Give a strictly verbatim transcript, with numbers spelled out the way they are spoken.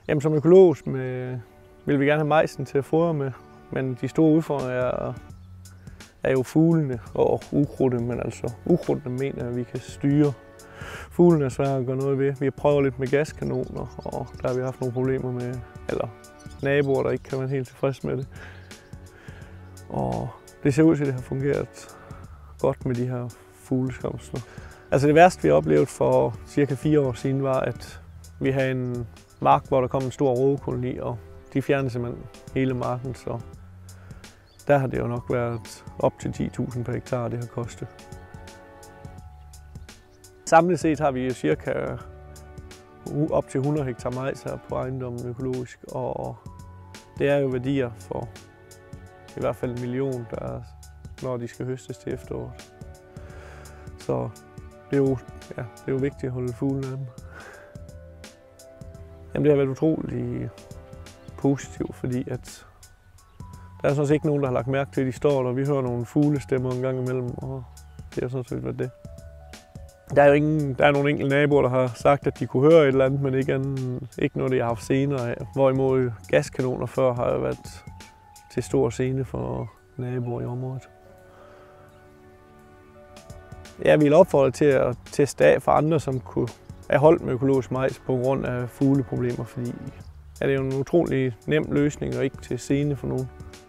Jamen, som økologisk med, vil vi gerne have majsen til at fodre med, men de store udfordringer er, er jo fuglene og ukrudtet, men altså ukrudtene mener jeg, at vi kan styre. Fuglene er svære at gøre noget ved. Vi har prøvet lidt med gaskanoner, og der har vi haft nogle problemer med, eller naboer, der ikke kan være helt tilfreds med det. Og det ser ud til, at det har fungeret godt med de her fugleskomster. Altså det værste, vi har oplevet for cirka fire år siden, var, at vi havde en mark, hvor der kom en stor rågekoloni, og de fjernede simpelthen hele marken, så der har det jo nok været op til ti tusind per hektar, det har kostet. Samlet set har vi jo cirka op til hundrede hektar majs her på ejendommen økologisk, og det er jo værdier for i hvert fald en million, der er, når de skal høstes til efteråret. Så det er jo, ja, det er jo vigtigt at holde fuglene af dem. Jamen, det har været utrolig positivt, fordi at der er sådan set ikke nogen, der har lagt mærke til, at de står der. Vi hører nogle fuglestemmer en gang imellem, og det har sådan set været det. Der er jo ingen, der er nogle enkelte naboer, der har sagt, at de kunne høre et eller andet, men ikke, anden, ikke noget, de har haft senere af. Hvorimod gaskanoner før har jo været til stor scene for naboer i området. Jeg vil opfordre til at teste af for andre, som kunne have holdt med økologisk majs på grund af fugleproblemer, fordi ja, det er jo en utrolig nem løsning og ikke til scene for nogen.